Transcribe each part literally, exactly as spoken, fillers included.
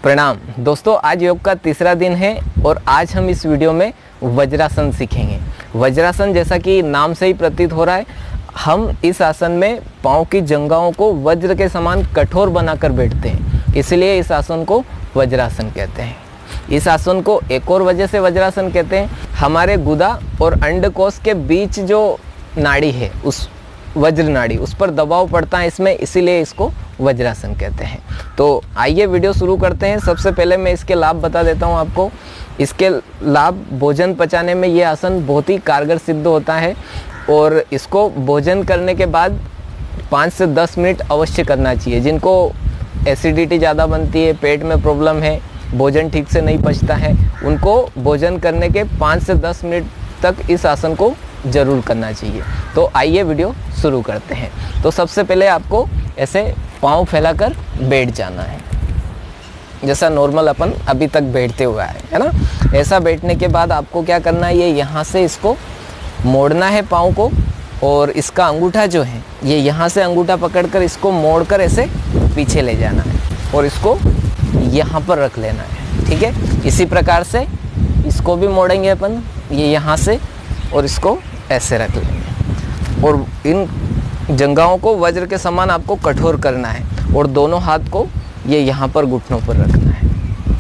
प्रणाम दोस्तों, आज योग का तीसरा दिन है और आज हम इस वीडियो में वज्रासन सीखेंगे। वज्रासन जैसा कि नाम से ही प्रतीत हो रहा है, हम इस आसन में पाँव की जंघाओं को वज्र के समान कठोर बनाकर बैठते हैं, इसलिए इस आसन को वज्रासन कहते हैं। इस आसन को एक और वजह से वज्रासन कहते हैं, हमारे गुदा और अंडकोश के बीच जो नाड़ी है, उस वज्र नाड़ी, उस पर दबाव पड़ता है इसमें, इसीलिए इसको वज्रासन कहते हैं। तो आइए वीडियो शुरू करते हैं। सबसे पहले मैं इसके लाभ बता देता हूं आपको। इसके लाभ, भोजन पचाने में ये आसन बहुत ही कारगर सिद्ध होता है और इसको भोजन करने के बाद पाँच से दस मिनट अवश्य करना चाहिए। जिनको एसिडिटी ज़्यादा बनती है, पेट में प्रॉब्लम है, भोजन ठीक से नहीं पचता है, उनको भोजन करने के पाँच से दस मिनट तक इस आसन को ज़रूर करना चाहिए। तो आइए वीडियो शुरू करते हैं। तो सबसे पहले आपको ऐसे पाँव फैलाकर बैठ जाना है, जैसा नॉर्मल अपन अभी तक बैठते हुए आए, है ना। ऐसा बैठने के बाद आपको क्या करना है, ये यहाँ से इसको मोड़ना है पाँव को, और इसका अंगूठा जो है ये यहाँ से अंगूठा पकड़कर इसको मोड़कर ऐसे पीछे ले जाना है और इसको यहाँ पर रख लेना है, ठीक है। इसी प्रकार से इसको भी मोड़ेंगे अपन, ये यहाँ से, और इसको ऐसे रख लेंगे और इन जंघाओं को वज्र के समान आपको कठोर करना है और दोनों हाथ को ये यहाँ पर घुटनों पर रखना है।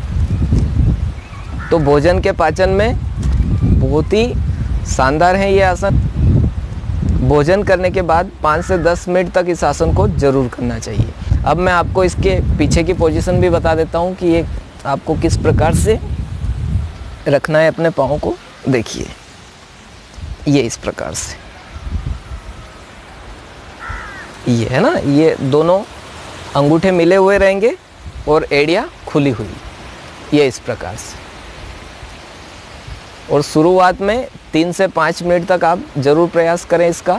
तो भोजन के पाचन में बहुत ही शानदार है ये आसन। भोजन करने के बाद पाँच से दस मिनट तक इस आसन को ज़रूर करना चाहिए। अब मैं आपको इसके पीछे की पोजीशन भी बता देता हूँ कि ये आपको किस प्रकार से रखना है अपने पाँव को। देखिए, ये इस प्रकार से, ये है ना, ये दोनों अंगूठे मिले हुए रहेंगे और एड़ियाँ खुली हुई, ये इस प्रकार से। और शुरुआत में तीन से पाँच मिनट तक आप ज़रूर प्रयास करें इसका,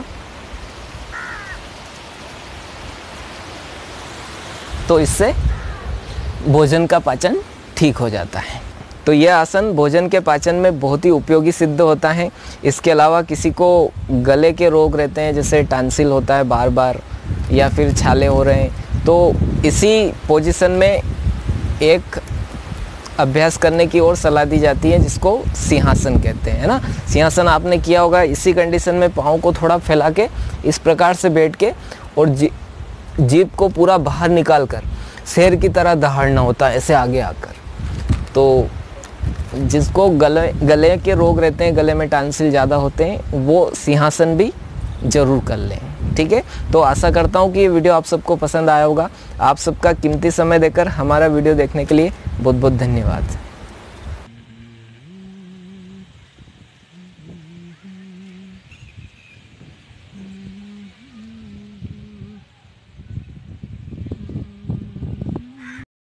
तो इससे भोजन का पाचन ठीक हो जाता है। तो यह आसन भोजन के पाचन में बहुत ही उपयोगी सिद्ध होता है। इसके अलावा किसी को गले के रोग रहते हैं, जैसे टांसिल होता है बार बार, या फिर छाले हो रहे हैं, तो इसी पोजीशन में एक अभ्यास करने की और सलाह दी जाती है, जिसको सिंहासन कहते हैं, है ना। सिंहासन आपने किया होगा। इसी कंडीशन में पाँव को थोड़ा फैला के इस प्रकार से बैठ के और जी, जीभ को पूरा बाहर निकाल कर शेर की तरह दहाड़ना होता है, ऐसे आगे आकर। तो जिसको गले गले के रोग रहते हैं, गले में टांसिल ज़्यादा होते हैं, वो सिंहासन भी ज़रूर कर लें, ठीक है। तो आशा करता हूँ कि ये वीडियो आप सबको पसंद आया होगा। आप सबका कीमती समय देकर हमारा वीडियो देखने के लिए बहुत बहुत धन्यवाद।